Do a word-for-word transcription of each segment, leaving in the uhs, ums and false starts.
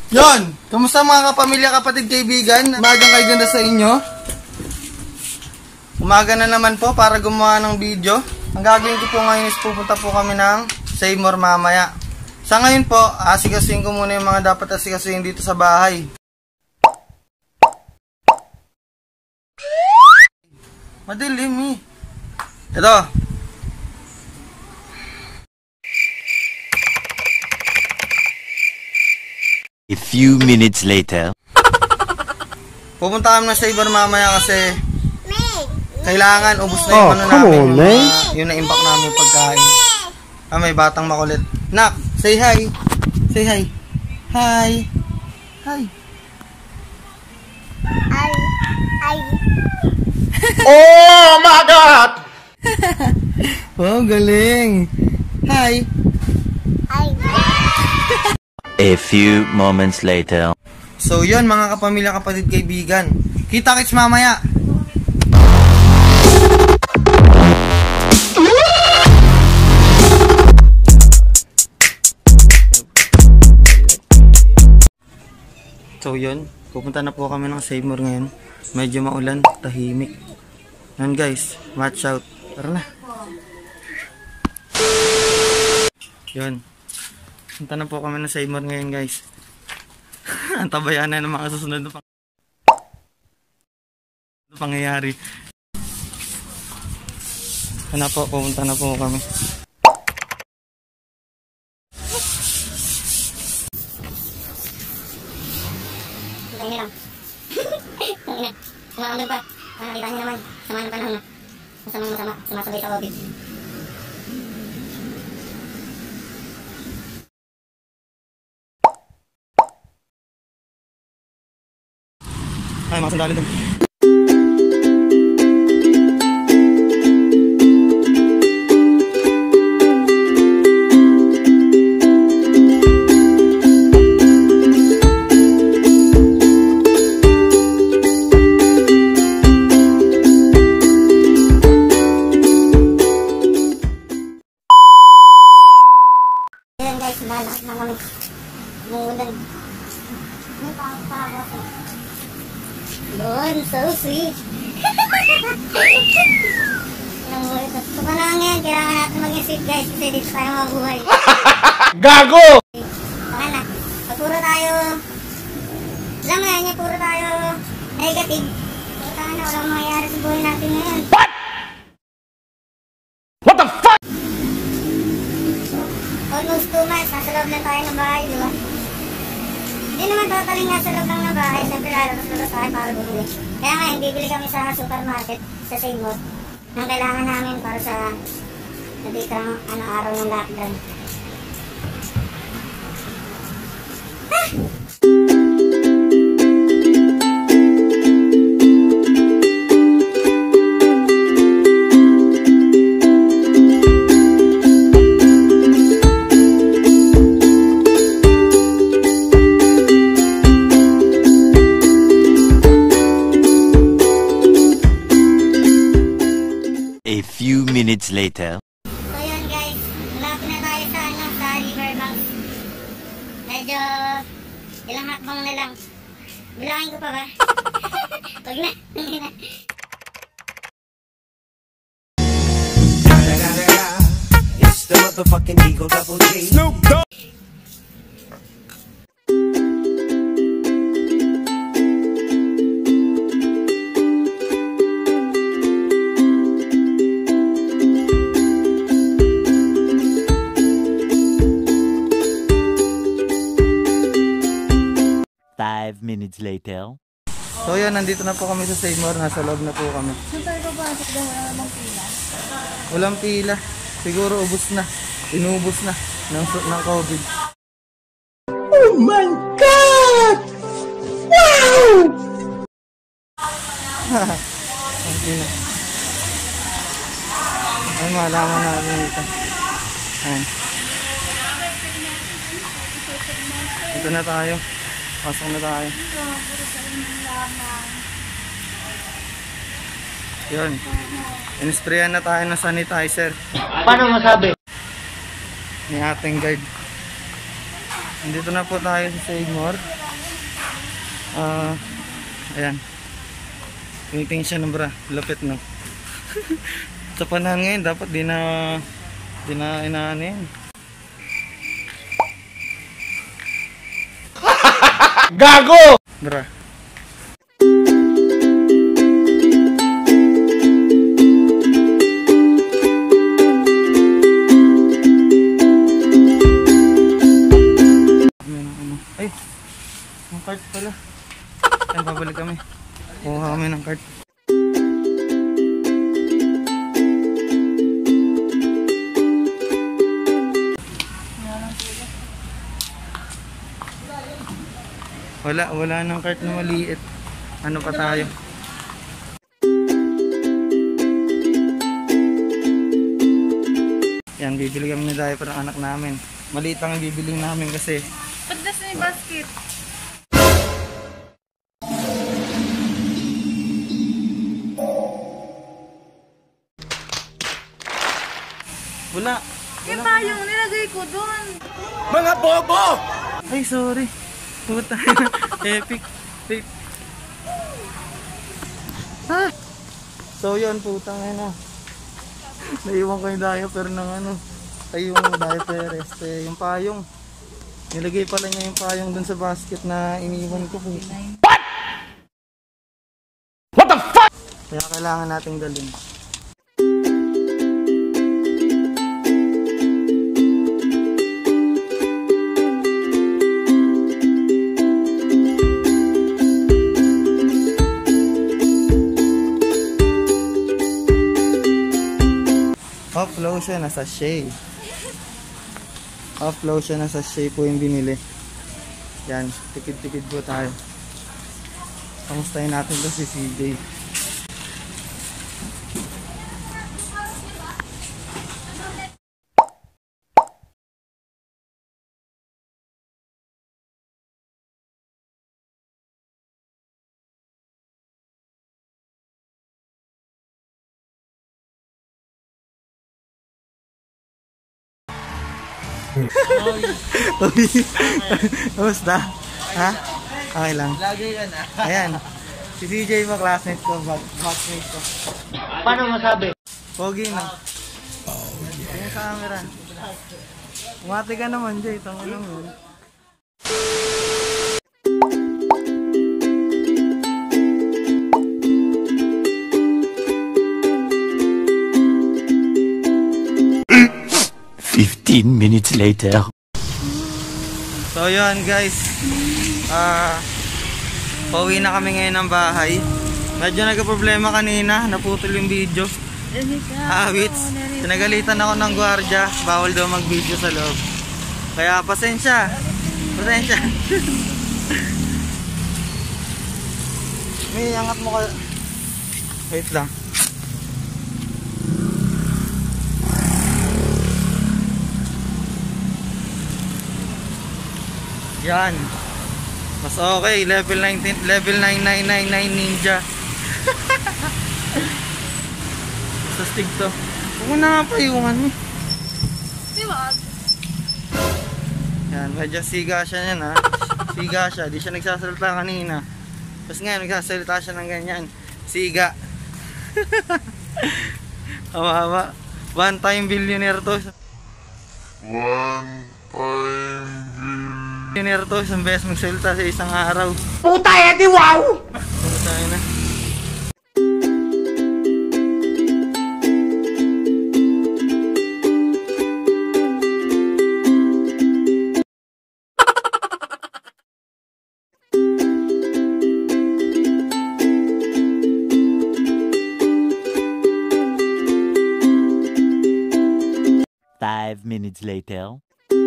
Yon! Kamusta mga kapamilya, kapatid, kaibigan? Umagang kay ganda sa inyo. Umaga na naman po para gumawa ng video. Ang gagawin ko po ngayon is pupunta po kami ng Seymour mamaya. Sa ngayon po, asikasuhin ko muna yung mga dapat asikasuhin dito sa bahay. Madilim eh. Ito. A few minutes later. Pupunta kami ng Seymour mamaya kasi kailangan ubos na yung oh, ano namin, on, yung, uh, yung na-impact namin pagkain. Ah, may batang makulit. Nak, say hi. Say hi. Hi. Hi. Hi. Hi. Oh my God! Oh, galing. Hi. Hi. A few moments later. So yun mga kapamilya, kapatid, kaibigan. Kita kits mamaya. So yun, pupunta na po kami ng Seymour ngayon. Medyo maulan, tahimik. Yan guys, watch out. Tara na. Yun. Punta na po kami ng Seymour ngayon guys. Ang tabayan na ng mga susunod na pang pangyayari. Ano po, pumunta na po kami. Ang hirap. Ang ina. Sumakamdag pa. Ah, nakita niyo naman. Sama ng panahon na. Masamang masama. Sumasabay sa COVID. Ay, mga sandali doon. Ayan guys, malakit na kami. Mungulan. May pang-pang-pang. Doon, so sweet. So pa lang yan, kailangan natin maging sweet guys kasi dito tayo mabuhay. Gago! Baka na, pag puro tayo, alam mo yan, puro tayo negative. Baka na, walang mangyayari sa buhay natin ngayon. What? What the fuck? Almost two months, nasa loob lang tayo ng bahay, di ba? Hindi naman totally nga sa loob lang ng bahay, siyempre lalabas-labas tayo para bumili. Kaya ngayon, bibili kami sa supermarket sa Seymour ang kailangan namin para sa nandito ang ano, araw ng lockdown. Ah! A few minutes later. So yun guys, malapit na tayo sa, ano, sa riverbank. Medyo ilang hakbang na lang. Bilangin ko pa ba? Huwag na. It's the motherfucking Eagle Double G. Snoop Dogg. Five minutes later. So yan, nandito na po kami sa Seymour. Nasa loob na po kami. Saan tayo papasok daw? Walang pila? Walang pila. Siguro ubos na. Inubos na ng, ng COVID. Oh my God! Wow! Ang ina. Ay, malaman natin dito. Ayan. Ito na tayo. Pasok na tayo. Yun. In-sprayan na tayo ng sanitizer. Paano masabi? Ni ating guard. Nandito na po tayo sa Seymour. Ah, uh, ayan. Tingin siya ng bra, lapit no. Sa panahon ngayon dapat di na di na inaanin. Gago! Bra. Ay, ang cart pala. Ay, babalik kami. Kuha kami ng cart. Wala, wala nang cart na maliit. Ano pa tayo? Yan, bibili kami ng diaper ng anak namin. Maliit ang bibili namin kasi. Pagdas na yung basket. Wala. Yung payong nilagay ko doon. Mga bobo! Ay, sorry. Puta. Epic. Epic. Ha? So yun, puta ngayon na. Naiwan ko yung diaper ng ano. Ay, yung diaper. Este, yung payong. Nilagay pala niya yung payong dun sa basket na iniwan ko. What? What the fuck? Kaya kailangan nating dalhin. Off lotion na sachet. Off lotion na sachet po yung binili. Yan, tikid-tikid po tayo. Kamustahin natin to si C J. Kamusta? Ha? Okay lang. Lagi yan ah. Ayan. Si C J mo, classmate ko, batchmate ko. Paano masabi? Pogi na. Tingin sa camera. Umati ka naman, Jay. Tango lang yun. Fifteen minutes later. So yun guys, ah, uh, pauwi na kami ngayon ng bahay. Medyo nagka-problema kanina, naputol yung video. Ah, wits, sinagalitan ako ng gwardiya, bawal daw mag-video sa loob. Kaya pasensya, pasensya. May angat mo ka. Wait lang. Yan. Mas okay, level nineteen, level nine nine nine nine ninja. Sa stick to. Huwag mo na nga payungan mo. Diba? Yan, medyo siga siya yan ha. Siga siya, di siya nagsasalita kanina. Tapos ngayon, nagsasalita siya ng ganyan. Siga. Kawawa. One time billionaire to. One time billionaire to. Isang beses magsalita sa isang araw. Puta eh, di wow! Puta na. Five minutes later.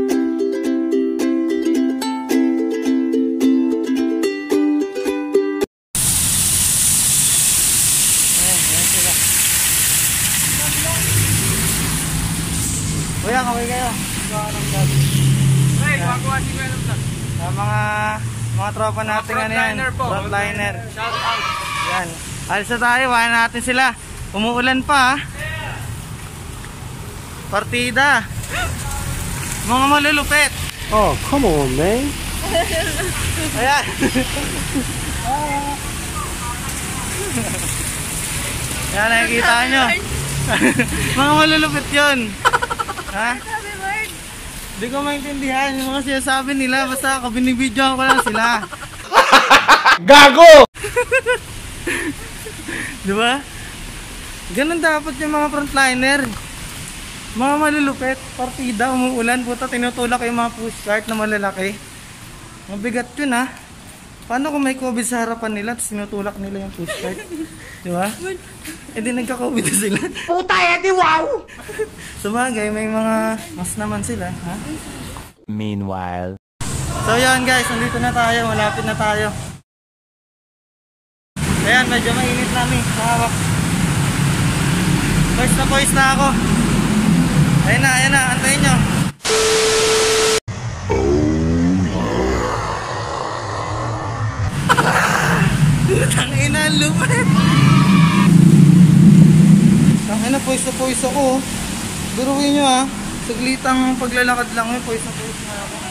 Kuya, okay kayo? Hey, wagawa si Kuya ng vlog. Sa mga mga tropa natin ano yan, frontliner. Shout out. Yan. Alis na tayo, wahan natin sila. Umuulan pa ha. Partida. Mga malulupit. Oh, come on, man. Ayan. Yan, nakikita nyo. Mga malulupit yun. Ha? Sabi, Lord. Hindi ko maintindihan yung mga sinasabi nila. Basta ako binibidyoan ko lang sila. Gago! Diba? Ganun dapat yung mga frontliner. Mga malulupit. Partida, umuulan. Puta, tinutulak yung mga pushcart na malalaki. Mabigat yun ha. Paano kung may COVID sa harapan nila tapos tinutulak nila yung pushcart? Diba? E di nagka-COVID na sila. Puta edi wow! Sabagay, may mga mas naman sila. Ha? Meanwhile. So yun guys, nandito na tayo. Malapit na tayo. Ayan, medyo mainit namin. Mahawak. Boys na boys na ako. Ayan na, ayan na. Antayin nyo. Tangina, ang lupit. Tangina, poise na poise ako. Duruin nyo ha. Saglitang paglalakad lang yun, poise na poise na ako.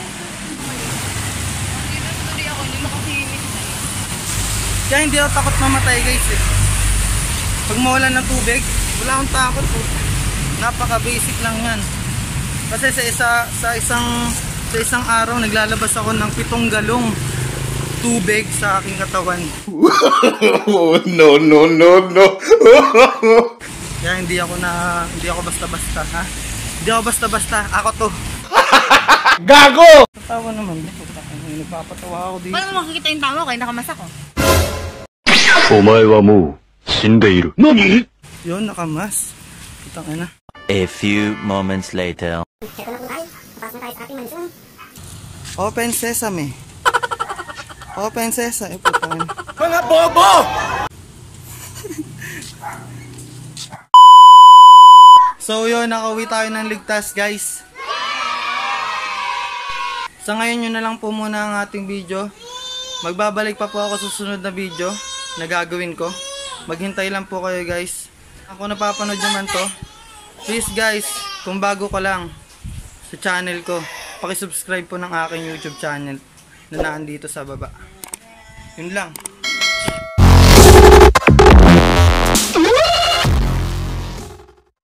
Dito tuloy ako, hindi makasinis. Kaya hindi ako takot mamatay guys eh. Pag mawalan ng tubig, wala akong takot po. Napaka basic lang yan. Kasi sa isa sa isang sa isang araw naglalabas ako ng pitong galong tubig sa aking katawan. No, no, no, no. Kaya hindi ako na hindi ako basta-basta ha. Hindi ako basta-basta, ako to. Gago! Tawa naman, nagpapatawa ako dito. Paano mo makikita yung tama ko? Yung nakamasak ko. お前はもう死んでいる。何？ Yun, nakamas. Kitang ina. A few moments later. Check na po tayo. Tapos na tayo sa ating mansyon. Open sesame. Open sesame. Eh, putang. Mga bobo! So yun, nakauwi tayo ng ligtas guys. Sa ngayon yun na lang po muna ang ating video. Magbabalik pa po ako sa susunod na video na gagawin ko. Maghintay lang po kayo guys. Ako napapanood naman to. Please guys, kung bago ka lang sa channel ko, pakisubscribe po ng aking YouTube channel na nandito sa baba. Yun lang.